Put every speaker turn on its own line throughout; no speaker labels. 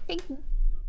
trinken.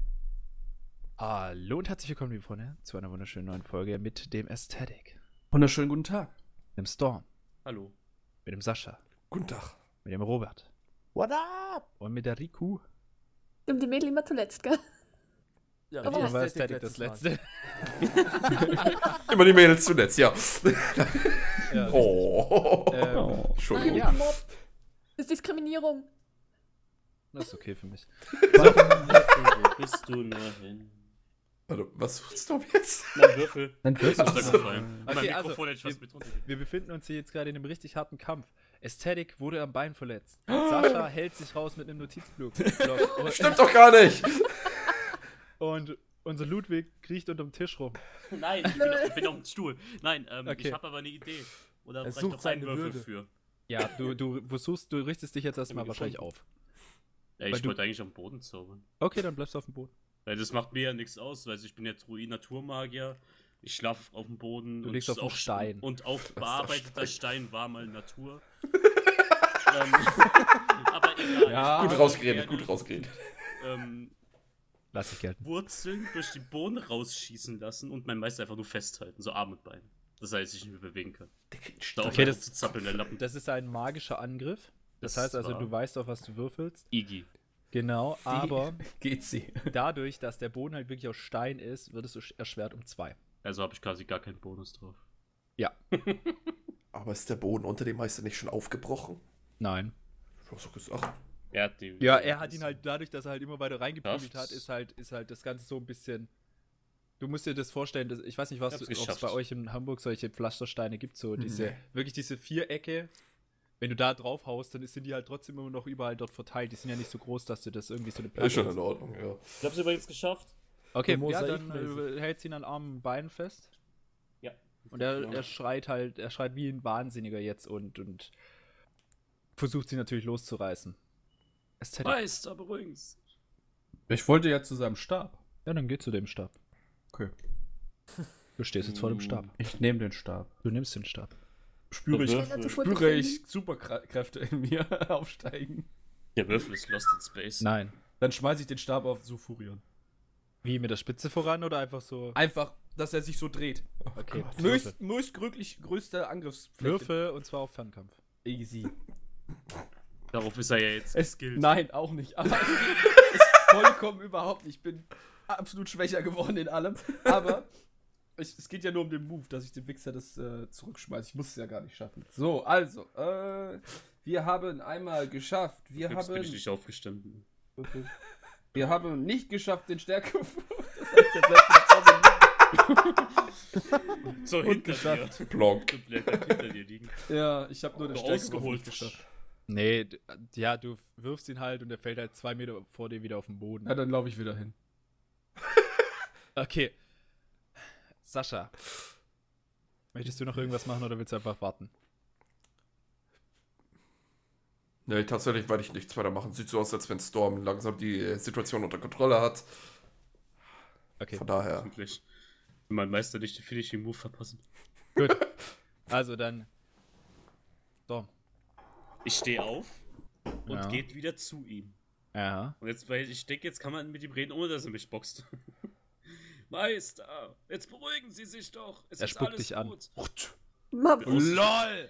Hallo und herzlich willkommen, liebe Freunde, zu einer wunderschönen neuen Folge mit dem Aesthetic.
Wunderschönen guten Tag.
Mit dem Storm.
Hallo.
Mit dem Sascha.
Guten Tag.
Mit dem Robert.
What up?
Und mit der Riku.
Die Mädel immer zuletzt, gell?
Ja,
Aber
War Aesthetic das letzte?
Immer die Mädels zuletzt, ja.
Ja,
Entschuldigung.
ja.
Mob. Das ist Diskriminierung.
Das ist okay für mich.
Wo bist du nur hin?
Warte, was suchst du jetzt?
Mein Würfel.
Dann
Ist runtergefallen.
Okay,
Mein
also,
Mikrofon hätte ich was mit runtergefallen.
Wir befinden uns hier jetzt gerade in einem richtig harten Kampf. Aesthetic wurde am Bein verletzt. Sascha hält sich raus mit einem Notizblock.
Stimmt doch gar nicht.
Und unser Ludwig kriecht unterm Tisch rum.
Nein, ich bin auf dem Stuhl. Nein,
Okay.
ich habe aber eine Idee. Oder
Er
vielleicht
sucht
noch einen
seine
Würfel
Würde.
für.
Ja, du versuchst, du richtest dich jetzt erstmal
mir
wahrscheinlich
gefunden.
auf.
Ja,
Weil
ich
du-
wollte eigentlich am Boden zaubern.
Okay, dann bleibst du auf dem Boden.
Weil das macht mir ja nichts aus, weil ich bin ja Druid-Naturmagier. Ich schlafe auf dem Boden.
Du
und
liegst auf dem
auch
Stein.
Und auf
ist
bearbeiteter
Stein?
Stein war mal Natur. Aber egal.
Ja.
Gut rausgeredet, gut rausgeredet.
Lass ich gelten.
Wurzeln durch die Bohnen rausschießen lassen und mein Meister einfach nur festhalten, so Arm und Bein. Das heißt, ich nicht mehr bewegen kann. Da
Okay,
das zu zappeln, der Lappen.
Das ist ein magischer Angriff. Das
Das
heißt also,
war-
du weißt, auf was du würfelst.
Iggy.
Genau, aber
Geht sie.
dadurch, dass der Boden halt wirklich aus Stein ist, wird es erschwert um 2.
Also habe ich quasi gar keinen Bonus drauf.
Ja.
Aber ist der Boden unter dem Meister nicht schon aufgebrochen?
Nein.
Ich hab so gesagt.
Er hat die.
Ja, er hat ihn halt dadurch, dass er halt immer weiter reingeprügelt hat,
Geschafft.
ist halt das Ganze so ein bisschen. Du musst dir das vorstellen, ich weiß nicht,
Ich hab's
ob es
geschafft.
bei euch in Hamburg solche Pflastersteine gibt, so wirklich diese Vierecke. Wenn du da drauf haust, dann sind die halt trotzdem immer noch überall dort verteilt. Die sind ja nicht so groß, dass du das irgendwie so eine
Ist schon
hast.
in Ordnung, ja.
Ich hab's übrigens geschafft.
Okay,
So
ja, dann
mosaikmäßig.
hältst ihn an Armen und Beinen fest.
Ja.
Und er schreit halt, er schreit wie ein Wahnsinniger jetzt und versucht sie natürlich loszureißen. Ästhetik.
Meister, beruhigen Sie sich.
Ich wollte ja zu seinem Stab.
Ja, dann geh zu dem Stab.
Okay.
Du stehst jetzt vor dem Stab.
Ich nehme den Stab.
Du nimmst den Stab.
Spüre ich,
Würfel.
spüre ich Superkräfte in mir aufsteigen.
Der Würfel ist lost in space.
Nein.
Dann schmeiße ich den Stab auf Sulfurion.
Wie, mit der Spitze voran oder einfach so?
Einfach, dass er sich so dreht.
Okay.
Größter Angriffsfläche.
Würfel und zwar auf Fernkampf.
Easy.
Darauf ist er ja jetzt
Es
skilled.
Nein, auch nicht. Aber es ist vollkommen überhaupt nicht. Ich bin absolut schwächer geworden in allem. Aber es geht ja nur um den Move, dass ich den Wichser das zurückschmeiße. Ich muss es ja gar nicht schaffen. So, also, wir haben einmal geschafft.
Jetzt bin ich nicht aufgestanden.
Wir haben nicht geschafft, den Stärkewurf. Das heißt, der bleibt jetzt
So
Und
hinter
geschafft.
dir.
Plonk.
Der bleibt hinter dir liegen.
Ja, ich habe nur den
Du
Stärkewurf
ausgeholt.
nicht geschafft.
Nee, ja, du wirfst ihn halt und er fällt halt 2 Meter vor dir wieder auf den Boden.
Ja, dann laufe ich wieder hin.
Okay. Sascha. Möchtest du noch irgendwas machen oder willst du einfach warten?
Nee, tatsächlich werde ich nichts weiter machen. Sieht so aus, als wenn Storm langsam die Situation unter Kontrolle hat.
Okay,
Von daher.
Hoffentlich. Wenn mein Meister nicht den Finishing Move verpassen.
gut. Also dann. So.
Ich stehe auf und
Ja.
geht wieder zu ihm.
Ja.
Und jetzt, weil ich denke, jetzt kann man mit ihm reden, ohne dass er mich boxt. Meister, jetzt beruhigen Sie sich doch. Es
Er
ist
spuckt
alles
dich an.
gut.
LOL!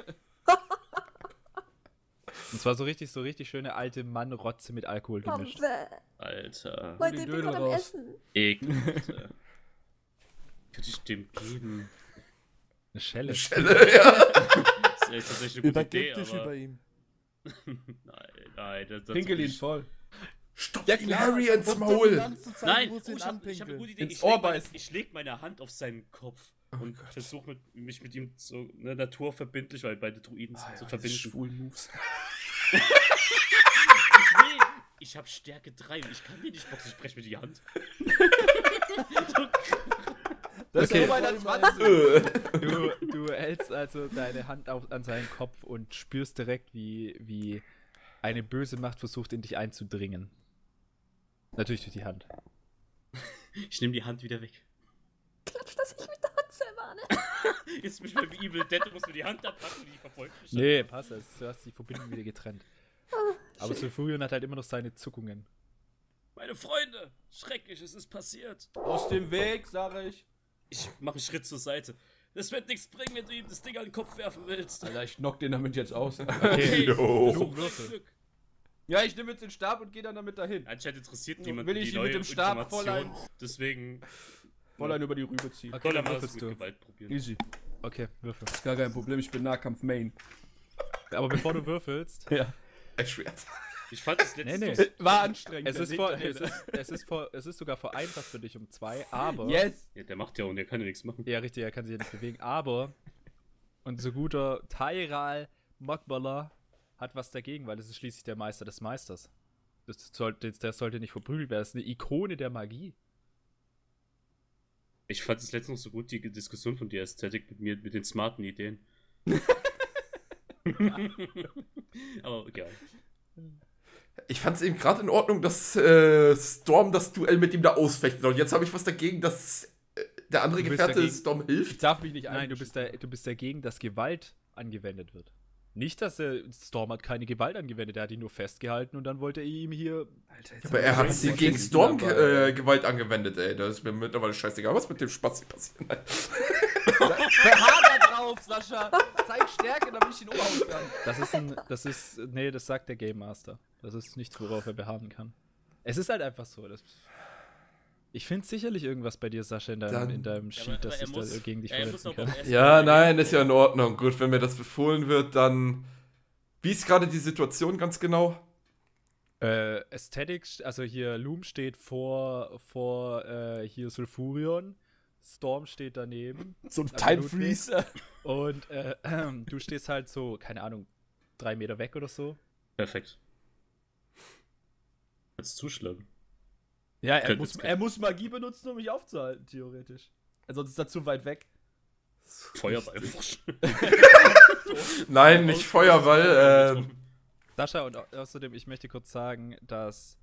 Und zwar so richtig schöne alte Mannrotze mit Alkohol gemischt.
Alter.
Leute,
den
ich bin
Dödel
gerade am
raus.
Essen.
Ekelhaft. Könnte ich dem geben?
Eine Schelle.
Schelle, ja.
Das ist ja tatsächlich eine gute Idee,
Übergib dich
aber...
über ihm.
Nein, das
Pinkel ihn voll.
Stopf
Ja,
ihn
klar.
Harry ins
Und die
Maul.
ganze Zeit
Nein,
muss
oh,
ihn
ich hab eine
anpinkeln.
gute Idee.
Ins
Ich
Ohr
leg
beißen.
ich leg meine Hand auf seinen Kopf und
Gott.
versuche mich mit ihm so naturverbindlich, weil beide Druiden sind, zu verbinden.
Schwulen Moves.
Ich hab Stärke 3 und ich kann dir nicht boxen, ich breche mir die Hand.
Das
Okay.
ist ja nur bei der 20.
Du hältst also deine Hand an seinen Kopf und spürst direkt, wie eine böse Macht versucht, in dich einzudringen. Natürlich durch die Hand.
Ich nehme die Hand wieder weg.
Klatsch das nicht mit der Hand selber an.
Jetzt bin ich mal wie Evil Dead, du musst mir die Hand abpacken und die verfolgt mich.
Nee, passt. Du hast die Verbindung wieder getrennt. Aber Sulfurion hat halt immer noch seine Zuckungen.
Meine Freunde, Schreckliches ist passiert.
Aus dem Weg, sage ich.
Ich mache einen Schritt zur Seite. Das wird nichts bringen, wenn du ihm das Ding an den Kopf werfen willst.
Alter, ich knock den damit jetzt aus.
Okay,
Jo.
Luke, würfel.
Glück.
Ja, ich nehme jetzt den Stab und gehe dann damit dahin.
Anscheinend interessiert
Will
niemand
ich
die
ihn
neue
mit dem Stab
Information. Deswegen
Voll einen über die Rübe ziehen.
Okay,
soll er
dann
mal das
würfelst
mit
du.
Gewalt probieren.
Easy.
Okay, würfel.
Ist gar kein Problem, ich bin Nahkampf-Main.
Aber bevor du würfelst,
Ja.
Ein Schwert.
Ich fand das letzte
Nee.
War anstrengend.
es ist sogar vereinfacht für dich um 2, aber...
Yes!
Ja, der macht ja und der kann ja nichts machen.
Ja, richtig, er kann sich ja nicht bewegen, aber unser guter Tyral Mokbala hat was dagegen, weil das ist schließlich der Meister des Meisters. Der sollte nicht verprügelt werden, das ist eine Ikone der Magie.
Ich fand das letzte noch so gut, die Diskussion von der Ästhetik mit mir, mit den smarten Ideen. Aber egal.
Ich fand es eben gerade in Ordnung, dass Storm das Duell mit ihm da ausfechten soll. Jetzt habe ich was dagegen, dass der andere
Du bist
Gefährte
dagegen.
Storm
Ich
hilft.
darf mich nicht
Nein, du bist dagegen, dass Gewalt angewendet wird. Nicht, dass Storm hat keine Gewalt angewendet, er hat ihn nur festgehalten und dann wollte er ihm hier...
Aber er hat sie gegen Storm Gewalt angewendet, ey. Das ist mir mittlerweile scheißegal, was mit dem Spaß hier passiert. Nein.
Beharr da drauf, Sascha! Zeig Stärke, damit ich ihn umhauen kann.
Das sagt der Game Master. Das ist nichts, worauf er beharren kann. Es ist halt einfach so. Ich finde sicherlich irgendwas bei dir, Sascha, in deinem Sheet, dass ich da gegen dich verletzen kann.
Ja, nein, ist ja in Ordnung. Gut, wenn mir das befohlen wird, dann... Wie ist gerade die Situation ganz genau?
Aesthetics, also hier Loom steht vor hier Sulfurion, Storm steht daneben.
So ein
Also
Time
Ludwig.
Freeze.
Und du stehst halt so, keine Ahnung, 3 Meter weg oder so.
Perfekt. Jetzt zuschlagen.
Ja,
Könnte
er muss Magie benutzen, um mich aufzuhalten, theoretisch. Sonst ist er zu weit weg.
Feuerball.
Nein, nicht Feuerball.
Sascha, und außerdem, ich möchte kurz sagen, dass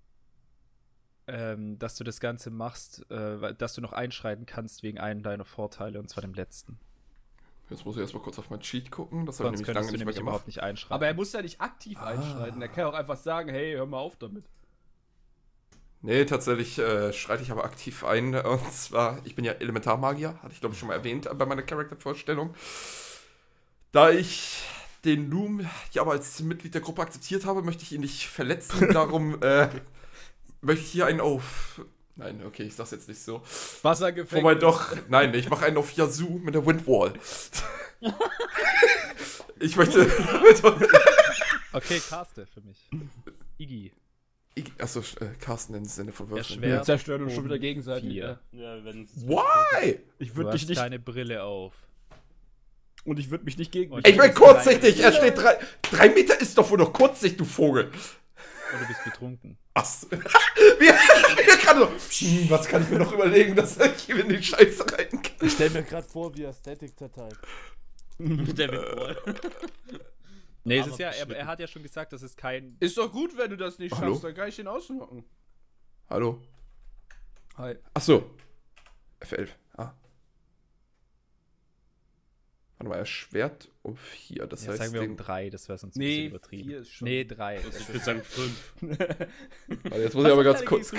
du das Ganze machst, dass du noch einschreiten kannst wegen einem deiner Vorteile, und zwar dem letzten.
Jetzt muss ich erstmal kurz auf mein Cheat gucken. Das habe ich
Sonst
nämlich
könntest
lange
du
nicht mehr
nämlich
gemacht.
überhaupt nicht einschreiten.
Aber er muss ja nicht aktiv einschreiten. Er kann auch einfach sagen, hey, hör mal auf damit.
Nee, tatsächlich schreite ich aber aktiv ein. Und zwar, ich bin ja Elementarmagier, hatte ich glaube ich schon mal erwähnt bei meiner Charaktervorstellung. Da ich den Loom ja aber als Mitglied der Gruppe akzeptiert habe, möchte ich ihn nicht verletzen. Darum möchte ich hier einen auf... Nein, okay, ich sag's jetzt nicht so.
Wassergefängnis.
Wobei doch, nein, ich mache einen auf Yazoo mit der Windwall. Ich möchte...
Okay, caste für mich. Iggy.
Achso, Carsten im Sinne von Würfeln.
Schwert.
Wir zerstören uns schon wieder gegenseitig.
4.
Ja.
Ja, wenn
Why?
Ich
Du
würde dich
hast
nicht...
deine Brille auf.
Und ich würde mich nicht gegen
Und
dich...
Ich bin kurzsichtig, er steht 3 Meter, ist doch wohl noch kurzsichtig, du Vogel.
Und du bist betrunken.
Ach, wir kann so, was kann ich mir noch überlegen, dass ich hier in die Scheiße rein kann.
Ich stell mir gerade vor, wie er Static zerteilt.
der Windwall.
Nee, es
Aber
ist ja,
beschnitten.
er hat ja schon gesagt, das ist kein...
Ist doch gut, wenn du das nicht
Hallo?
schaffst, dann kann ich ihn ausnocken.
Hallo?
Hi.
Achso. F11. Ah. Warte mal, Schwert um 4, das
Ja,
heißt...
sagen wir um
den,
3, das wäre sonst ein
Nee,
bisschen übertrieben.
4 ist schon...
Nee, 3.
Also ich würde sagen 5.
warte, jetzt muss ich aber ganz kurz...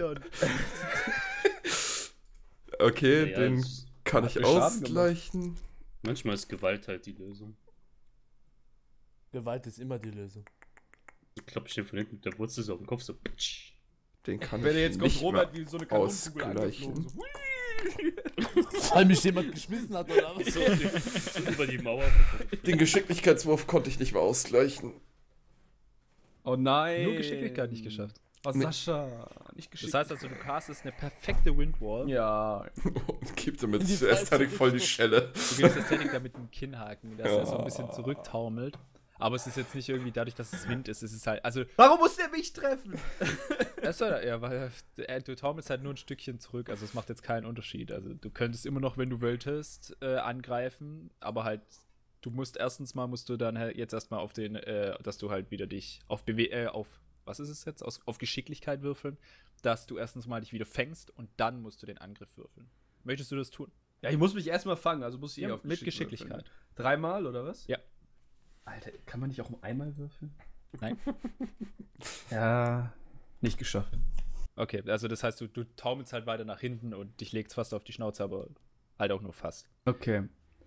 Okay,
Ja,
den
das-
kann
hat
ich
mir Schaden
ausgleichen.
Manchmal ist Gewalt halt die Lösung.
Gewalt ist immer die Lösung.
Du klappst den von hinten mit der Wurzel so auf den Kopf, so.
Den kann
Wenn
ich
jetzt kommt
nicht
Robert
mehr
wie so eine Kanonenkugel
ausgleichen.
angeflogen. So.
Weil mich jemand geschmissen hat oder was?
So, über die Mauer.
Den Geschicklichkeitswurf konnte ich nicht mehr ausgleichen.
Oh nein.
Nur Geschicklichkeit nicht geschafft.
Oh,
Nee.
Sascha. Nicht geschickt.
Das heißt also, du castest eine perfekte Windwall.
Ja.
Und gibt damit
In die
Ästhetik
falsche
voll die
Richtung.
Schelle.
Du gibst Ästhetik damit einen Kinnhaken, dass er so ein bisschen zurücktaumelt. Aber es ist jetzt nicht irgendwie dadurch, dass es Wind ist. Es ist halt, also,
Warum muss der mich treffen?
ja, weil du taumelst halt nur ein Stückchen zurück. Also es macht jetzt keinen Unterschied. Also du könntest immer noch, wenn du wolltest, angreifen. Aber halt, musst du dann halt jetzt erstmal auf den, dass du halt wieder dich auf was ist es jetzt? Auf Geschicklichkeit würfeln. Dass du erstens mal dich wieder fängst und dann musst du den Angriff würfeln. Möchtest du das tun?
Ja, ich muss mich erstmal fangen, also muss ich
Ja,
auf
mit
Geschick
Geschicklichkeit.
würfeln. 3-mal, oder was?
Ja.
Alter, kann man nicht auch um einmal würfeln?
Nein.
Ja, nicht geschafft.
Okay, also das heißt, du taumelst halt weiter nach hinten und dich legst fast auf die Schnauze, aber halt auch nur fast.
Okay.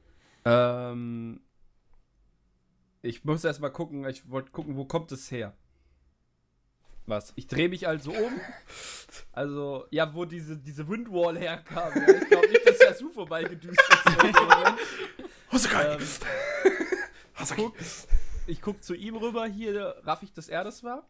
Ich muss erst mal gucken, ich wollte gucken, wo kommt es her?
Was?
Ich drehe mich also um. Also, ja, wo diese Windwall herkam. Ja. Ich glaube nicht, dass Yasu vorbeigedüst ist.
Hosakai!
Ich guck zu ihm rüber, hier raff ich, dass er das war.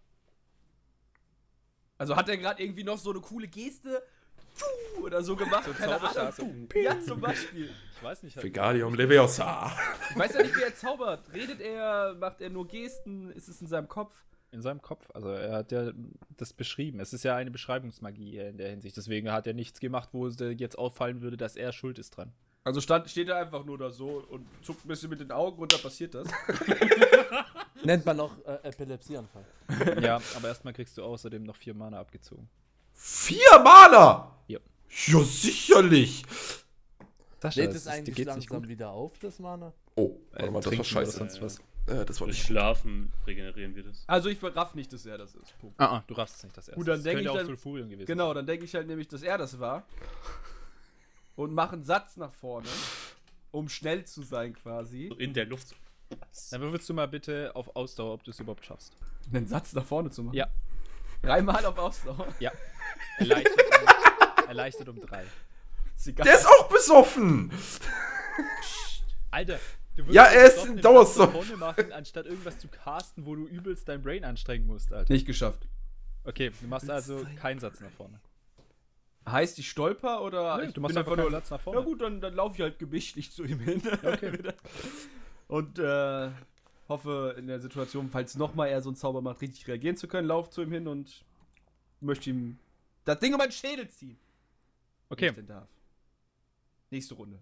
Also hat er gerade irgendwie noch so eine coole Geste oder so gemacht? Keine Ahnung. Ja, zum Beispiel.
Ich weiß nicht.
Vegalium Leviosa.
Ich weiß ja nicht, wie er zaubert. Redet er, macht er nur Gesten? Ist es in seinem Kopf?
In seinem Kopf. Also er hat ja das beschrieben. Es ist ja eine Beschreibungsmagie in der Hinsicht. Deswegen hat er nichts gemacht, wo es jetzt auffallen würde, dass er schuld ist dran.
Also steht er einfach nur da so und zuckt ein bisschen mit den Augen und dann passiert das.
Nennt man auch Epilepsieanfall.
Ja, aber erstmal kriegst du außerdem noch 4 Mana abgezogen.
4 Mana?
Ja.
Ja, sicherlich.
Sascha,
Lädt es eigentlich langsam wieder auf, das Mana?
Oh, warte mal, das war
trinken oder
scheiße.
sonst was.
Das war
Durch
nicht.
Schlafen regenerieren wir das.
Also ich raff nicht, dass er das ist. Punkt.
Du raffst es nicht, das erste.
Gut, dann
Das
denke
könnte
ich
auch
dann-
Sulfurium gewesen
Genau, dann denke ich halt nämlich, dass er das war. Und mache einen Satz nach vorne, um schnell zu sein quasi.
So in der Luft.
sein. Dann würfelst du mal bitte auf Ausdauer, ob du es überhaupt schaffst.
Einen Satz nach vorne zu machen?
Ja.
3-mal auf Ausdauer.
Ja. Erleichtert um 3.
Ist egal.
Der ist auch besoffen.
Alter, du würdest
Ja, er ist
doch einen
Dauerstoff.
Satz nach vorne machen, anstatt irgendwas zu casten, wo du übelst dein Brain anstrengen musst, Alter.
Nicht geschafft.
Okay, du machst also keinen Satz nach vorne.
Heißt, ich stolper oder
Nee,
ich
du machst
bin
einfach nur einen Satz nach vorne.
Ja gut, dann laufe ich halt gemächlich zu ihm hin.
Okay.
Und hoffe in der Situation, falls nochmal er so einen Zauber macht, richtig reagieren zu können, laufe zu ihm hin und möchte ihm das Ding um meinen Schädel ziehen.
Okay.
Wenn ich denn darf. Nächste Runde.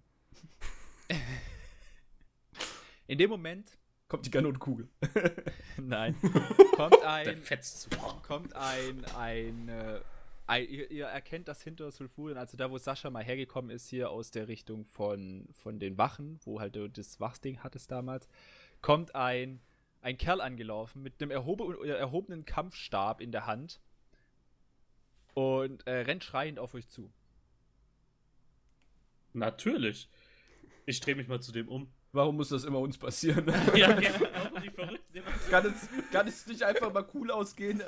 In dem Moment,
Kommt die Kanonenkugel.
nein, kommt
Der
ein,
fetzt.
ihr erkennt das hinter Sulfurien, also da, wo Sascha mal hergekommen ist, hier aus der Richtung von den Wachen, wo halt du das Wachsding hattest damals, kommt ein Kerl angelaufen mit einem erhobenen Kampfstab in der Hand und rennt schreiend auf euch zu.
Natürlich. Ich drehe mich mal zu dem um.
Warum muss das immer uns passieren?
Ja, genau. Die Verrückten.
Kann es nicht einfach mal cool ausgehen?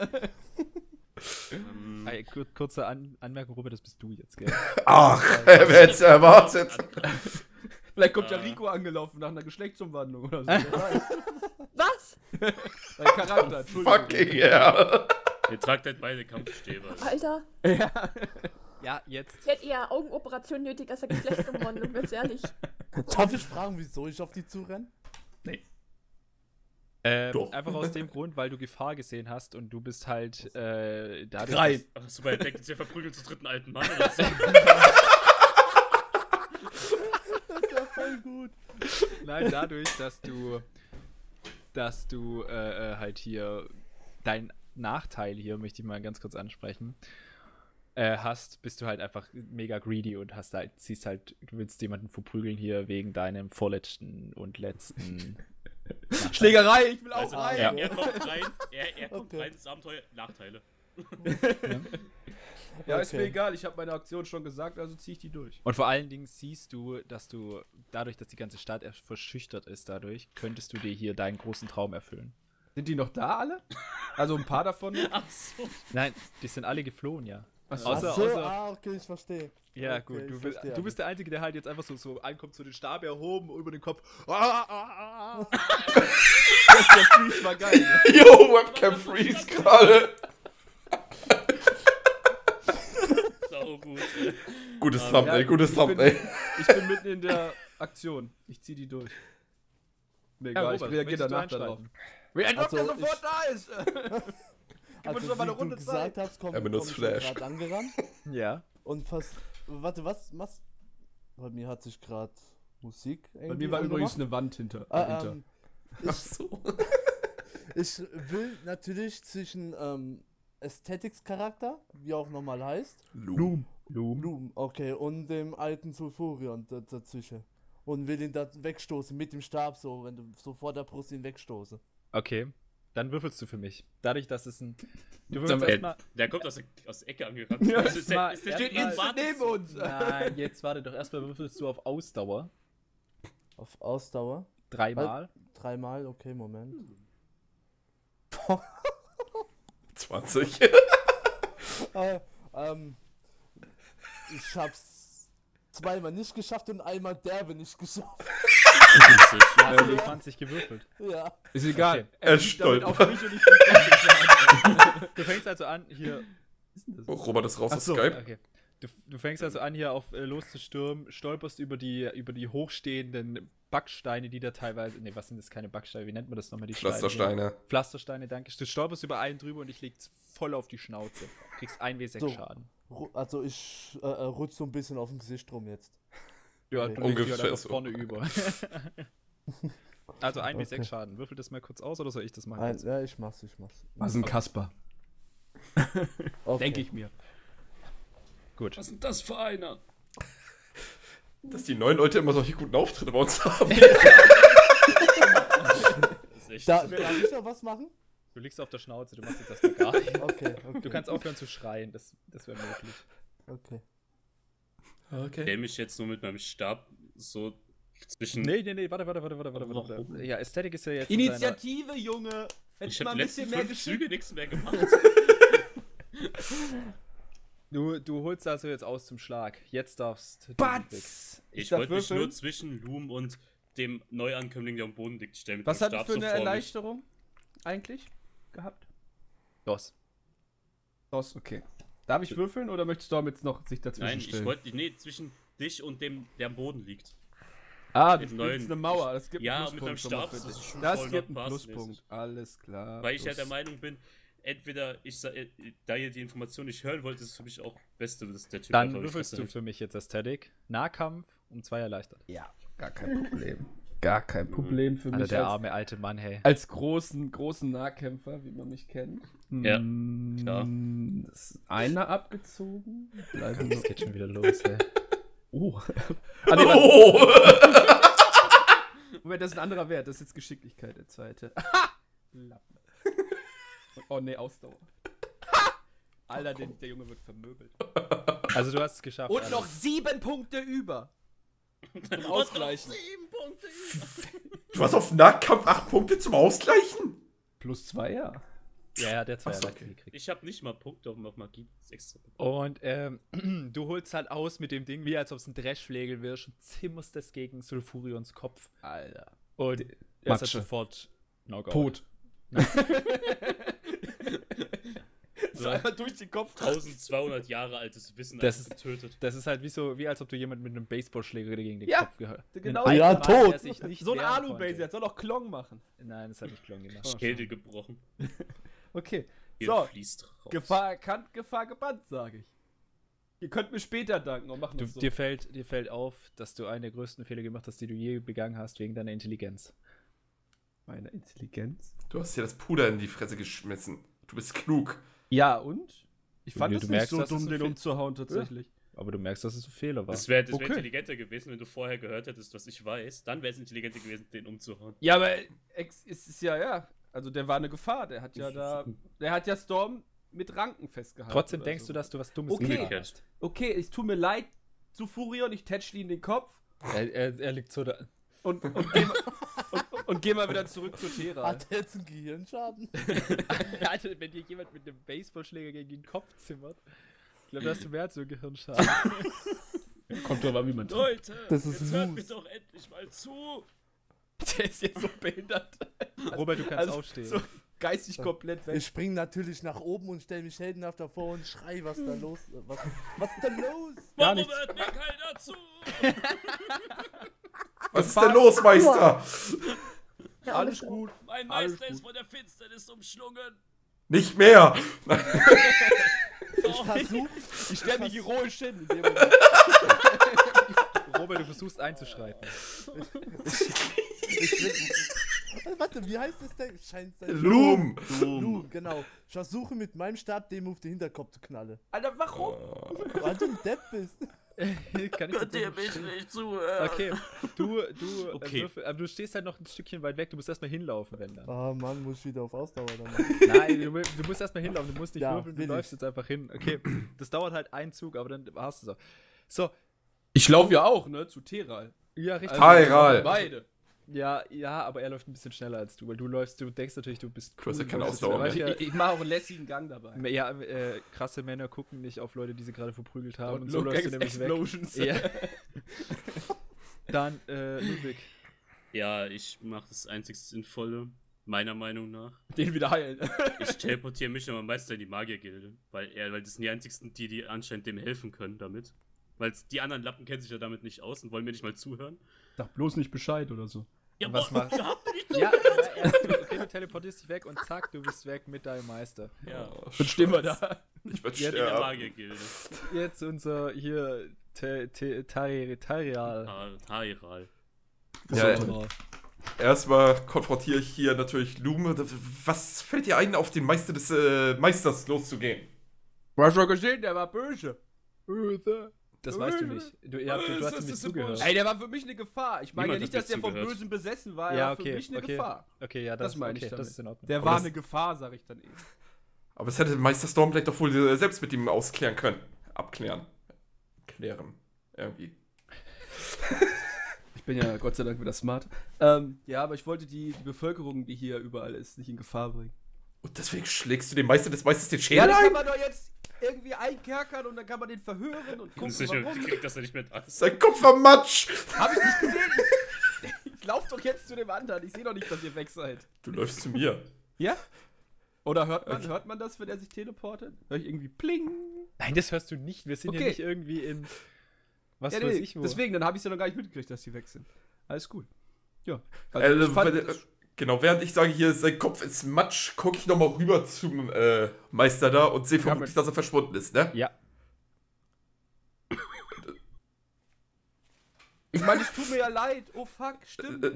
Kurze Anmerkung, Robert, das bist du jetzt, gell?
Ach, wer hätte es erwartet?
Vielleicht kommt ja Rico angelaufen nach einer Geschlechtsumwandlung oder so.
Was?
Dein Charakter, Entschuldigung.
Fucking yeah.
Ihr tragt halt beide Kampfstäbe.
Alter,
Ja, jetzt.
ich hätte eher Augenoperation nötig als eine Geschlechtsumwandlung, ganz ehrlich.
Darf ich fragen, wieso ich auf die zurenne?
Doch.
Einfach aus dem Grund, weil du Gefahr gesehen hast und du bist halt dadurch,
Rein.
Ach, hast du bei denkt, wir verprügeln zu dritten alten Mann oder so?
Das ist ja voll gut.
Nein, dadurch, dass du halt hier deinen Nachteil hier, möchte ich mal ganz kurz ansprechen, hast, bist du halt einfach mega greedy und ziehst halt, du willst jemanden verprügeln hier wegen deinem vorletzten und letzten
Schlägerei, ich will auch
Also,
rein.
Ja.
er kommt rein, er kommt
Okay.
rein ins Abenteuer, Nachteile.
Ja, ist mir
Okay.
egal, ich habe meine Aktion schon gesagt, also ziehe ich die durch.
Und vor allen Dingen siehst du, dass du, dadurch, dass die ganze Stadt erst verschüchtert ist dadurch, könntest du dir hier deinen großen Traum erfüllen.
Sind die noch da alle? Also ein paar davon?
Ach so.
Nein, die sind alle geflohen, ja.
Achso.
Außer-
Okay, ich verstehe.
Ja,
Okay,
gut,
ich
du
verstehe
bist der Einzige, der halt jetzt einfach so ankommt, so den Stab erhoben, über den Kopf.
Der Freeze war geil. Ne?
Yo, Webcam Freeze gerade.
Sau gut.
Gutes Thumbnail,
Ja,
gutes
ich bin-
Thumbnail.
Ich bin mitten in der Aktion. Ich zieh die durch. Mir egal,
Robert,
ich reagiere
möchtest du
danach darauf.
einschreiten?
Wie ein
Also,
Doktor sofort da ist! Gib uns
Also,
doch mal eine
wie du
Runde
gesagt
Zeit.
hast, komm
Er benutzt
ich
Flash.
gerade angerannt
Ja.
und fast. Warte, was? Bei mir hat sich gerade Musik irgendwie
Bei mir war übrigens
angemacht.
eine Wand hinter.
Ah,
dahinter.
Ach so.
Ich will natürlich zwischen Aesthetics-Charakter, wie auch normal heißt, Loom, okay, und dem alten Sulfurion dazwischen. Und will ihn da wegstoßen mit dem Stab, so, wenn du so vor der Brust ihn wegstoße.
Okay. Dann würfelst du für mich. Dadurch, dass es ein. Du
Sag
würfelst
mal,
erstmal.
Der kommt aus der Ecke angerannt.
Ja,
Also der steht
instant neben uns.
Nein, jetzt warte doch. Erstmal würfelst du auf Ausdauer.
Auf Ausdauer.
3-mal.
3-mal, okay, Moment.
20.
Ich hab's 2-mal nicht geschafft und einmal derbe nicht geschafft.
Ja, hast du die 20 gewürfelt.
Ja.
Ist egal.
Okay.
Er
fliegt damit
stolpert.
auf mich und ich fliege
Du fängst also an, hier.
Robert ist raus
Ach
aus
so,
Skype.
Okay. Du fängst also an, hier auf loszustürmen, stolperst über die hochstehenden Backsteine, die da teilweise. Ne, was sind das? Keine Backsteine, wie nennt man das nochmal? Die Steine hier?
Pflastersteine.
Pflastersteine, danke. Du stolperst über einen drüber und ich leg's voll auf die Schnauze. Kriegst 1W6
So.
Schaden.
Also ich rutsch so ein bisschen auf dem Gesicht rum jetzt.
Ja,
Okay.
du legst dich
Ungefähr
halt einfach
so.
vorne über. Also 1W6 Schaden. Würfel das mal kurz aus oder soll ich das machen?
Ja, ich mach's.
Was ein Kasper.
Okay.
Denke ich mir.
Gut.
Was ist denn das für einer?
Dass die neuen Leute immer solche guten Auftritte bei uns haben.
Das ist echt.
Darf ich noch was machen?
Du liegst auf der Schnauze, du machst jetzt erstmal gar nichts.
Okay.
Du kannst aufhören zu schreien, das wäre möglich.
Okay.
Okay.
Der mich jetzt nur mit meinem Stab so zwischen.
Nee, warte.
Warum?
Ja, Ästhetik ist ja jetzt in seiner-
Initiative, Junge. Hätte
Ich
mal
habe
ein
die letzten
bisschen mehr
5 Züge
geschickt.
nichts mehr gemacht.
Du holst also jetzt aus zum Schlag. Jetzt darfst du.
Batz!
Ich
darf
wollte mich
würfeln.
nur zwischen Loom und dem Neuankömmling, der am Boden liegt, stellen. Mit
Was
dem
hat
Stab
für
so
eine
vor mich.
Erleichterung eigentlich gehabt?
Los.
Los, okay. Darf ich würfeln oder möchtest du jetzt noch sich dazwischen
Nein,
stellen?
ich wollte. Nee, zwischen dich und dem, der am Boden liegt.
Ah,
mit
das
neuen-
ist eine Mauer. Das gibt
Ja,
einen
mit meinem
Pluspunkt schon mal
Stab
für
ist das
dich.
schon
Das
voll
gibt einen
noch
Pluspunkt.
passmäßig.
Alles klar.
Weil ich ja
plus-
der Meinung bin, entweder da ihr die Information nicht hören wollt, ist es für mich auch Beste, dass der Typ
Dann
einfach
würfelst
nicht
du
was
für mich jetzt Ästhetik. Nahkampf um 2 erleichtert.
Ja, gar kein Problem. Gar kein Problem für
Alter,
mich
der
als,
arme alte Mann, hey.
als großen Nahkämpfer, wie man mich kennt.
Ja, klar.
Ist einer abgezogen. Bleiben
Das
nur...
geht schon wieder los, ey.
Oh. Ah, nee,
Oh!
Moment, das ist ein anderer Wert. Das ist jetzt Geschicklichkeit, der zweite. Lappen. Oh ne, Ausdauer. Alter, der Junge wird vermöbelt.
Also du hast es geschafft.
Und
Alex.
noch 7 Punkte über. Zum Ausgleichen.
7 Punkte.
Du hast auf Nahkampf 8 Punkte zum Ausgleichen?
Plus 2, ja.
Ja, der 2
Ach so,
erleichtert
okay.
gekriegt.
Ich habe nicht mal Punkte auf Magie. Das ist extra.
Und du holst halt aus mit dem Ding, wie als ob es ein Dreschflegel wäre, und zimmerst das gegen Sulfurions Kopf.
Alter.
Und er ist halt
Matsche.
sofort Knockout.
Tot.
So
Einmal durch den Kopf.
1200 Jahre altes Wissen
Das
einfach
ist-
getötet.
Das ist halt wie als ob du jemand mit einem Baseballschläger gegen den
Ja,
Kopf gehört.
genau.
Ja,
Mann,
tot.
der sich nicht
So ein
wehren
Alu-Base,
konnte.
jetzt soll doch Klong machen.
Nein, das hat nicht Klong gemacht.
Schädel gebrochen.
Okay.
Ihr
So,
fließt raus.
Gefahr erkannt, Gefahr gebannt, sage ich. Ihr könnt mir später danken und machen
Du,
das so.
dir fällt auf, dass du einen der größten Fehler gemacht hast, die du je begangen hast, wegen deiner Intelligenz.
Meine Intelligenz?
Du hast dir das Puder in die Fresse geschmissen. Du bist klug.
Ja, und? Ich fand
Nee,
es
du
nicht
merkst,
so
dass es
dumm,
so
den
viel-
umzuhauen, tatsächlich.
Aber du merkst, dass es ein Fehler war.
Das wäre
Okay.
intelligenter gewesen, wenn du vorher gehört hättest, was ich weiß. Dann wäre es intelligenter gewesen, den umzuhauen.
Ja, aber es ist ja. Also der war eine Gefahr. Der hat ja Storm mit Ranken festgehalten.
Trotzdem
oder
denkst
so.
du, dass du was Dummes
Okay.
gemacht hast.
Okay, es tut mir leid zu Furion, ich tätschle ihn den Kopf
Er liegt so da.
und geh mal wieder zurück zu Tera.
Hat er jetzt einen Gehirnschaden?
Alter, wenn dir jemand mit einem Baseballschläger gegen den Kopf zimmert, ich glaube, da hast du mehr als so einen Gehirnschaden.
Kommt doch mal, wie man tut.
Leute,
Das ist
jetzt hört mir
Moose.
doch endlich mal zu.
Der ist jetzt so behindert.
Robert, du kannst
Also,
aufstehen.
so geistig komplett weg.
Ich spring natürlich nach oben und stell mich heldenhaft davor und schrei, was da los ist. Was ist denn los?
Gar
Warum
nichts.
hört mir keiner zu?
Was ist denn los, Meister?
Ja,
Alles gut.
Mein
Alles
Meister ist
gut.
von der Finsternis umschlungen.
Nicht mehr.
Ich versuch,
Ich stelle mich heroisch hin. In dem Moment.
Robert, du versuchst einzuschreiten.
warte, wie heißt das denn? Scheint sein
Loom.
Loom, genau. Ich versuche mit meinem Stab dem auf den Hinterkopf zu knallen.
Alter, warum?
Weil du ein Depp bist.
Kann ich
Könnt ihr
tatsächlich-
mich nicht zuhören?
Okay, du
Okay.
Würfel, aber du stehst halt noch ein Stückchen weit weg, du musst erstmal hinlaufen, wenn dann.
Ah, Mann, muss ich wieder auf Ausdauer dann machen.
Nein, du musst erstmal hinlaufen, du musst nicht
Ja,
würfeln, du
will
läufst
ich.
jetzt einfach hin. Okay, das dauert halt einen Zug, aber dann hast du es auch. So,
Ich laufe ja auch, ne, zu Teral.
ja, richtig.
Teral.
Beide.
Ja, aber er läuft ein bisschen schneller als du, weil du denkst natürlich, du bist
Du hast ja keine
bist
Ausdauer
jetzt-
mehr.
Ich mache auch einen lässigen Gang dabei.
Ja, krasse Männer gucken nicht auf Leute, die sie gerade verprügelt haben. Und
Und
so
Look
läufst du
Gangs
nämlich weg.
Explosions.
Ja. Dann, Ludwig.
Ja, ich mache das einzig Sinnvolle, meiner Meinung nach.
Den wieder heilen.
Ich teleportiere mich aber Meister in die Magiergilde. Weil das sind die einzigsten, die anscheinend dem helfen können damit. Weil die anderen Lappen kennen sich ja damit nicht aus und wollen mir nicht mal zuhören.
Sag bloß nicht Bescheid oder so.
Ja,
Was
boah,
macht-
ihr habt mir nicht
Ja, okay, du teleportierst dich weg und zack, du bist weg mit deinem Meister.
Ja,
Dann stehen wir da.
Ich werd
Ja,
in der
sterben.
Magiergilde.
Jetzt unser hier Tarial.
Tairal.
Ja, erstmal konfrontiere ich hier natürlich Lume. Was fällt dir ein, auf den Meister des Meisters loszugehen?
Du hast doch gesehen, der war böse.
Das weißt du nicht. Du hast ihm nicht zugehört.
Ey, der war für mich eine Gefahr. Ich meine ja
Niemand
nicht,
hat
dass der
mir
vom
zugehört.
Bösen besessen war. Er
Ja,
war
okay,
für mich eine
okay.
Gefahr.
Okay, ja,
Das meine ich
das
damit.
ist in Ordnung.
Der
Aber
war
das-
eine Gefahr, sag ich dann eben.
Aber es hätte Meister Stormblade doch wohl selbst mit ihm ausklären können. Abklären. Klären. Irgendwie.
Ich bin ja Gott sei Dank wieder smart. Ja, aber ich wollte die Bevölkerung, die hier überall ist, nicht in Gefahr bringen.
Und deswegen schlägst du dem Meister des Meisters den
Ja,
Schädel
dann kann
ein?
man doch jetzt irgendwie einkerkern und dann kann man den verhören und gucken,
Das ist nicht,
warum.
ich krieg das ja nicht mit an.
Sein Kopf war Matsch!
Hab ich nicht gesehen. Ich lauf doch jetzt zu dem anderen. Ich sehe doch nicht, dass ihr weg seid.
Du läufst zu mir.
Ja? Oder hört man das, wenn er sich teleportet? Hör ich irgendwie pling?
Nein, das hörst du nicht. Wir sind
Okay.
hier nicht irgendwie in. Was
Ja,
weiß
nee,
ich wo.
deswegen, dann habe ich es ja noch gar nicht mitgekriegt, dass die weg sind. Alles gut. Ja. ich fand das-
Genau, während ich sage, hier, sein Kopf ist Matsch, gucke ich nochmal rüber zum Meister da und sehe vermutlich, dass er verschwunden ist, ne?
Ja.
ich meine, es tut mir ja leid. Oh fuck, stimmt.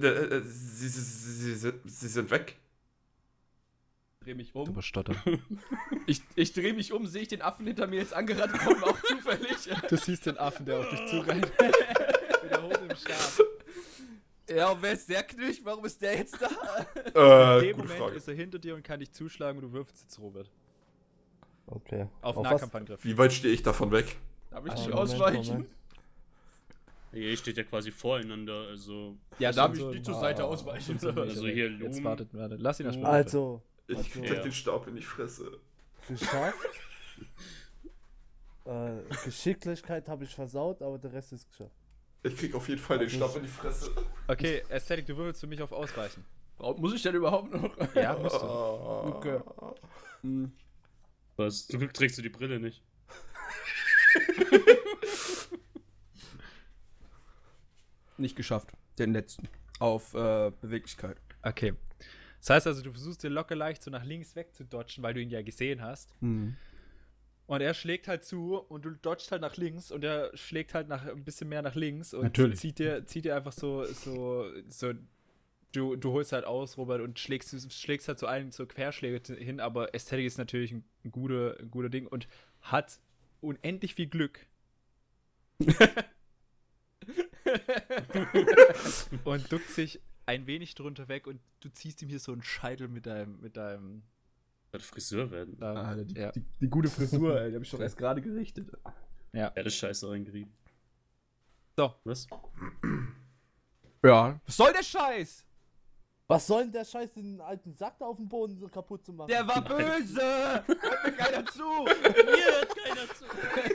Sie sind weg.
Dreh mich um.
Überstottern.
Ich drehe mich um, sehe ich den Affen hinter mir jetzt angerannt kommen, auch zufällig.
Du siehst den Affen, der auf dich zurennt. Wieder hoch im Stab.
Ja, und wer ist der Knöch? Warum ist der jetzt da?
In dem
Gute
Moment
Frage.
ist er hinter dir und kann dich zuschlagen und du würfelst jetzt, Robert.
Okay.
Auf
was?
Nahkampfangriff.
Wie weit stehe ich davon weg?
Darf ich
Ah,
nicht
Moment,
ausweichen?
Moment.
Ihr steht ja quasi voreinander, also.
Ja,
Darf ich
so-
nicht zur Seite ausweichen?
so-
Also hier
Jetzt
Lumen.
wartet. Lass ihn erstmal.
Also,
Ich krieg
Ja.
den Stab in die Fresse.
geschafft. Geschicklichkeit habe ich versaut, aber der Rest ist geschafft.
Ich krieg auf jeden Fall den Stab in die Fresse.
Okay, Aesthetic, du würfelst für mich auf Ausweichen.
Muss ich denn überhaupt noch?
Ja, musst du.
Okay. Hm.
Was? Zum Glück trägst du die Brille nicht.
Nicht geschafft. Den letzten. Auf Beweglichkeit.
Okay. Das heißt also, du versuchst dir locker leicht so nach links wegzudodgen, weil du ihn ja gesehen hast. Und er schlägt halt zu und du dodgst halt nach links und er schlägt halt ein bisschen mehr nach links und
Natürlich.
zieht dir einfach so du holst halt aus, Robert, und schlägst halt so einen so Querschläge hin, aber Aesthetic ist natürlich ein guter Ding und hat unendlich viel Glück. Und duckt sich ein wenig drunter weg und du ziehst ihm hier so einen Scheitel mit deinem
Sollte Friseur werden.
ja.
Die gute Frisur, ey, die habe ich doch erst gerade gerichtet.
Er hat das Scheiße reingerieben.
So.
Was?
Ja. Was soll der Scheiß?
Was soll denn der Scheiß, den alten Sack da auf dem Boden so kaputt zu machen?
Der war böse! Hört mir keiner zu!
Mir hört keiner zu.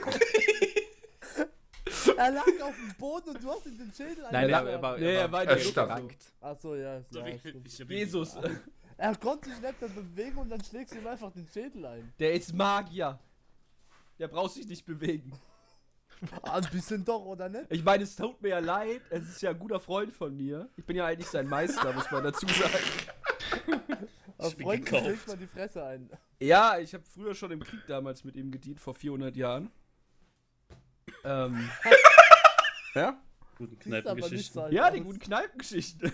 Er lag auf dem Boden und du hast ihm den Schädel
Nein,
eingeschlagen.
er war
er stand.
gerankt.
Achso, ja.
So
ja
wie,
stimmt.
ich hab
Jesus,
Er konnte sich nicht mehr bewegen und dann schlägst du ihm einfach den Schädel ein.
der ist Magier. Der braucht sich nicht bewegen.
Ah, ein bisschen doch, oder nicht?
Ich meine, es tut mir ja leid. Es ist ja ein guter Freund von mir. Ich bin ja eigentlich sein Meister, muss man dazu sagen.
Auf
bin
Freunden
gekauft.
schlägt man die Fresse ein.
Ja, ich habe früher schon im Krieg damals mit ihm gedient, vor 400 Jahren. Ja?
guten
Siehst aber nicht
Kneipengeschichten.
so alt
Ja,
aus.
die guten Kneipengeschichten.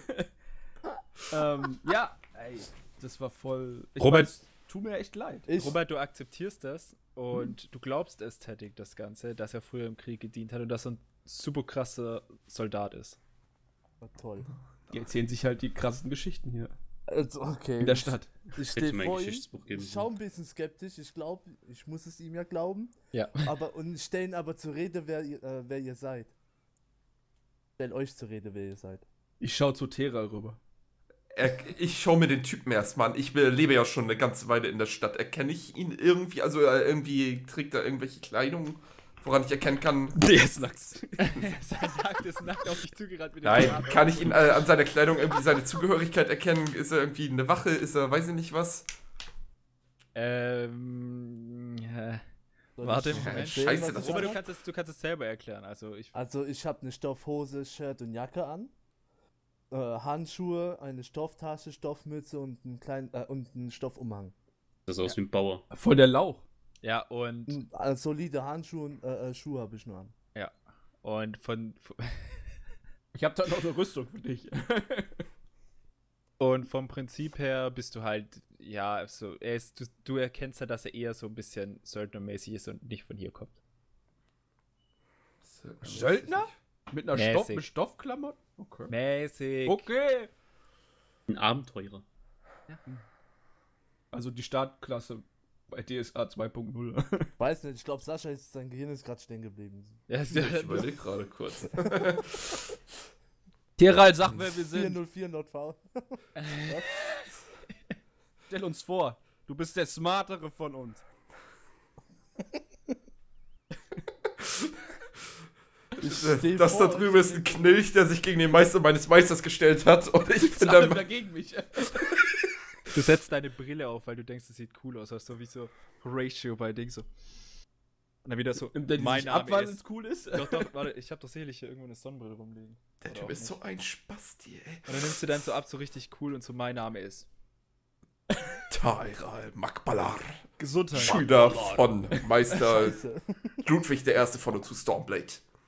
Ja, ey, das war voll.
Robert-
Weiß, tut mir echt leid.
Ich,
Robert, du akzeptierst das Und du glaubst Ästhetik, das Ganze, dass er früher im Krieg gedient hat und dass er ein super krasser Soldat ist.
Oh, toll.
Die erzählen sich halt die krassesten Geschichten hier
Also, okay.
in der Stadt.
Ich
Hätte
stehe
mir ein
vor ihm,
Geschichtsbuch geben
ich schaue ein bisschen skeptisch, ich glaube, ich muss es ihm ja glauben.
Ja.
Und ich stelle ihn aber zur Rede, wer ihr seid. Stell euch zur Rede, wer ihr seid.
Ich schaue zu Tera rüber.
Ich schaue mir den Typen erstmal an. Ich lebe ja schon eine ganze Weile in der Stadt. Erkenne ich ihn irgendwie? Also irgendwie trägt er irgendwelche Kleidung, woran ich erkennen kann.
Der ist nackt.
Sein Nackt ist nackt auf dich zugerannt mit dem
Nein,
Fahrrad.
kann ich ihn an seiner Kleidung irgendwie seine Zugehörigkeit erkennen? Ist er irgendwie eine Wache? Ist er, weiß ich nicht was?
Soll
Warte,
ich
Moment.
erzählen,
Scheiße,
was
das
ich
Aber
hab?
du kannst es selber erklären. Also ich
habe eine Stoffhose, Shirt und Jacke an. Handschuhe, eine Stofftasche, Stoffmütze und einen Stoffumhang.
Das aus wie ein Bauer.
Voll der Lauch.
ja und
Solide Handschuhe und Schuhe habe ich nur an.
und von
Ich hab da noch eine Rüstung für dich.
und vom Prinzip her bist du halt so du erkennst ja, dass er eher so ein bisschen söldnermäßig ist und nicht von hier kommt.
Söldner? Mit einer
Mäßig.
mit Stoffklamotten? Okay.
Mäßig.
Okay.
Ein Abenteurer.
Also die Startklasse bei DSA 2.0.
Weiß nicht, ich glaube, sein Gehirn ist gerade stehen geblieben.
Ja,
Ich überlege gerade kurz.
Teral, sag, wer wir sind.
404 NotV.
Stell uns vor, du bist der Smartere von uns.
Das da drüben ist ein Knilch, der sich gegen den Meister meines Meisters gestellt hat. Und ich bin
Alle
dann.
gegen mich.
Du setzt deine Brille auf, weil du denkst, es sieht cool aus. So wie so Horatio bei Ding so. Und dann wieder so,
Der
mein
sich
Name
abwandelt,
ist.
cool ist.
Doch, warte, ich hab doch sicherlich hier irgendwo eine Sonnenbrille rumliegen.
Der
Oder
Typ
auch
ist
nicht.
so ein Spasti, ey.
Und dann nimmst du dann so ab, so richtig cool und so mein Name ist.
Tairal Makbalar.
Gesundheit.
Schüler von Meister
Scheiße.
Ludwig I. von und zu Stormblade.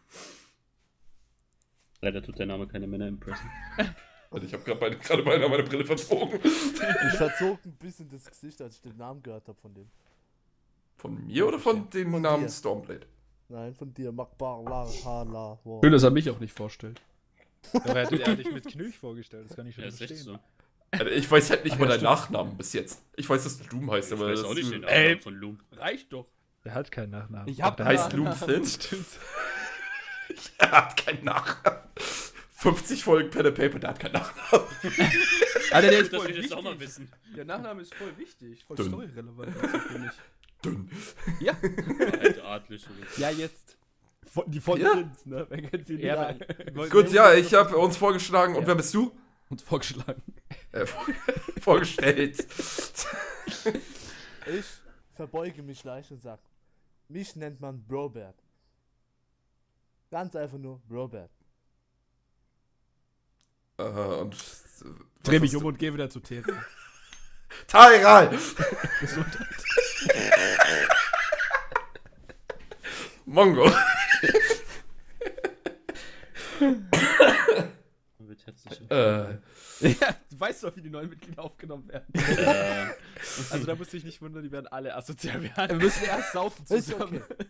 Leider tut der Name keine Männer impressen.
Also ich habe gerade meine Brille verzogen.
Ich verzog ein bisschen das Gesicht, als ich den Namen gehört habe von dem.
Von mir oder von dem
Von
Namen
dir.
Stormblade?
Nein, von dir. Makbar, la, ha, la, wo.
Schön, dass er mich auch nicht vorstellt.
Doch er hat dich mit Knüch vorgestellt, das kann ich schon
Ja, ist echt
verstehen.
so.
Also ich weiß halt nicht mal deinen
stimmt.
Nachnamen bis jetzt. Ich weiß, dass du Loom heißt,
Ich
aber
weiß
das
auch nicht
du-
den Namen von Loom.
Reicht doch.
Der hat keinen Nachnamen.
Ich hab
Der
heißt
einen
Loom Flint.
Stimmt.
Er hat keinen Nachnamen. 50 Folgen Pen and Paper, der hat keinen Nachnamen.
Alter, der ist
Dass
voll
wir das auch mal
wichtig.
wissen.
Der Nachname ist voll wichtig. Voll
Dünn.
storyrelevant. Also für mich.
Dünn.
Ja.
Alte Adlige.
Ja, jetzt.
Die von
Ja.
Sins, ne? Wer kennt sie nicht?
Ja,
Gut, ja, ich habe uns vorgeschlagen. Und wer bist du?
Und vorgeschlagen.
Vorgestellt.
Ich verbeuge mich leicht und sag, mich nennt man Brobert. Ganz einfach nur Brobert.
Und
Dreh mich um und geh wieder zu Tera.
Tairal! Mongo.
Wird herzlich.
Ja, du weißt doch, wie die neuen Mitglieder aufgenommen werden.
Also da musst du dich nicht wundern, die werden alle asozial
Wir
werden.
müssen erst saufen
Ist
zusammen.
okay.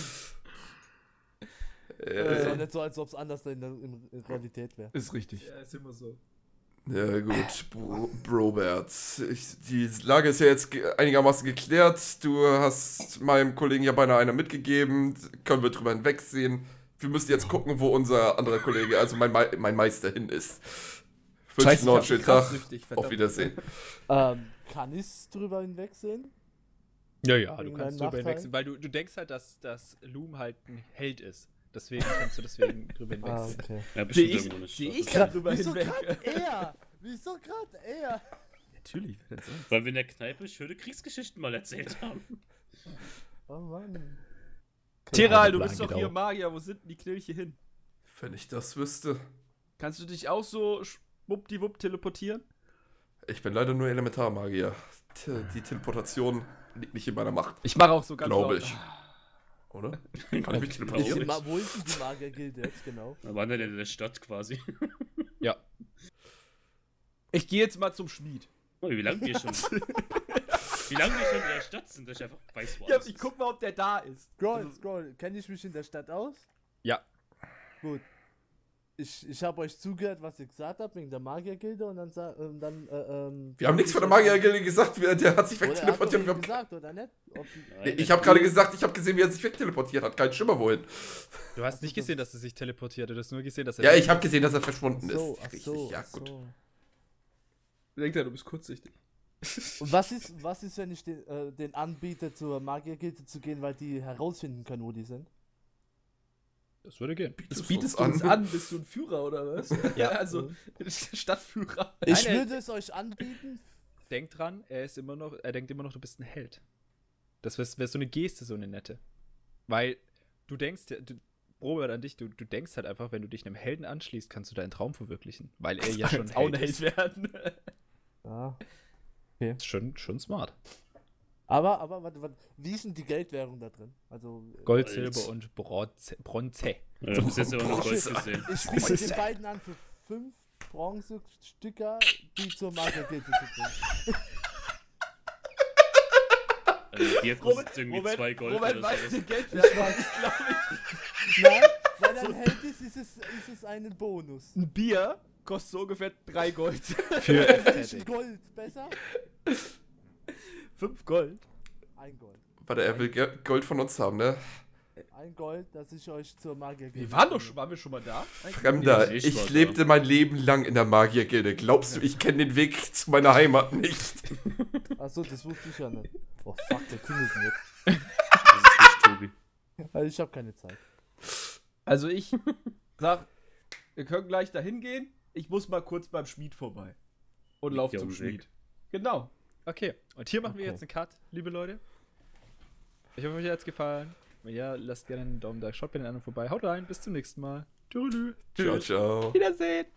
Ist auch nicht so, als ob es anders in Realität wäre.
Ist richtig.
Ja, ist immer so.
Ja gut, Brobert. Die Lage ist ja jetzt einigermaßen geklärt. Du hast meinem Kollegen ja beinahe einer mitgegeben. Können wir drüber hinwegsehen. Wir müssen jetzt gucken, wo unser anderer Kollege, also mein Meister, hin ist. Wünsche dir noch einen schönen Tag. Auf Wiedersehen.
Kann ich drüber hinwegsehen?
Ja, du
Irgendein
kannst drüber
Nachteil?
hinwechseln, weil du denkst halt, dass Loom halt ein Held ist. Deswegen kannst du deswegen drüber hinwechseln.
Okay.
Ja,
Sehe
bestimmt
ich,
irgendwo eine
seh
Stadt.
ich da drüber
Wieso
hinweg?
gerade er? Wieso gerade er?
Natürlich, wer denn sonst?
Weil wir in der Kneipe schöne Kriegsgeschichten mal erzählt haben.
Oh Mann.
Teral, du
Plan
bist doch
geht
hier
auf.
Magier. Wo sind denn die Knilche hin?
Wenn ich das wüsste.
Kannst du dich auch so schwuppdiwupp teleportieren?
Ich bin leider nur Elementarmagier. Die Teleportation liegt nicht in meiner Macht.
Ich mache auch so ganz
Glaube
laut.
ich. Oder? Kann ich mich
Ist
teleportieren?
die wo ist denn die Magiergilde jetzt genau?
Da waren wir in der Stadt quasi.
Ja.
Ich gehe jetzt mal zum Schmied.
Oh, wie lange wir schon? Wie lange wir schon in der Stadt sind, dass ich einfach weiß, wo
Ja,
alles
ich
ist.
guck mal, ob der da ist.
Scroll. Kenne ich mich in der Stadt aus?
Ja.
Gut. Ich habe euch zugehört, was ihr gesagt habt, wegen der Magiergilde und dann.
Wir haben nichts von der Magiergilde gesagt, der hat sich wegteleportiert.
Oder gesagt, oder nicht?
Nein,
Ich habe gerade gesagt, ich habe gesehen, wie er sich wegteleportiert hat. Kein Schimmer wohin.
Du hast nicht gesehen, dass er sich teleportierte, du hast nur gesehen, dass er.
Ja, ich habe gesehen, dass er verschwunden ist.
Ach
Richtig,
so,
ja,
ach
gut.
so.
Denkt er, du bist kurzsichtig.
Und was ist, wenn ich den anbiete, zur Magiergilde zu gehen, weil die herausfinden können, wo die sind?
Das würde gehen.
Das
Das
bietest du
uns
uns an. Bist du ein Führer oder was?
Ja.
Also, Stadtführer.
Ich
Nein,
würde es euch anbieten.
Denk dran, er denkt immer noch, du bist ein Held. Das wäre so eine Geste, so eine nette. Weil du denkst, Robert, an dich, du denkst halt einfach, wenn du dich einem Helden anschließt, kannst du deinen Traum verwirklichen. Weil er ja schon
auch ein
Held
Held
ist.
werden.
Ja.
Das ist schon smart.
Aber warte, wie ist denn die Geldwährung da drin? Also.
Gold,
Gold.
Silber und Bronze.
Ja, ich hab bis jetzt immer noch Gold gesehen.
Ich biete den beiden an für 5 Bronzestücker, die zur Magiergilde zu bringen.
Also hier kostet irgendwie 2 Gold
Robert
oder
weiß
sowas.
den Geldwert nicht, glaube ich.
Nein, weil er ein Held ist es ein Bonus.
Ein Bier kostet so ungefähr 3 Gold.
Für
Also nicht
Ästhetik.
Gold, besser?
5 Gold.
1 Gold.
Warte, er will Gold von uns haben, ne?
1 Gold, dass ich euch zur Magiergilde.
Waren wir schon mal da?
Fremder,
Ich
ich
war da.
lebte mein Leben lang in der Magiergilde. Glaubst du, ich kenne den Weg zu meiner Heimat nicht?
Achso, das wusste ich ja nicht. Oh fuck, der klingelt denn jetzt.
Das ist nicht Tobi.
Also ich habe keine Zeit.
Also ich sag, wir können gleich dahin gehen. Ich muss mal kurz beim Schmied vorbei. Und
Liegt
lauf
ja
zum
um den Weg.
Schmied. Genau.
Okay, und hier machen wir
Okay.
jetzt einen Cut, liebe Leute. Ich hoffe, euch hat's gefallen. Wenn ja, lasst gerne einen Daumen da, schaut bei den anderen vorbei. Haut rein, bis zum nächsten Mal. Tschüss.
Ciao, ciao.
Wiedersehen.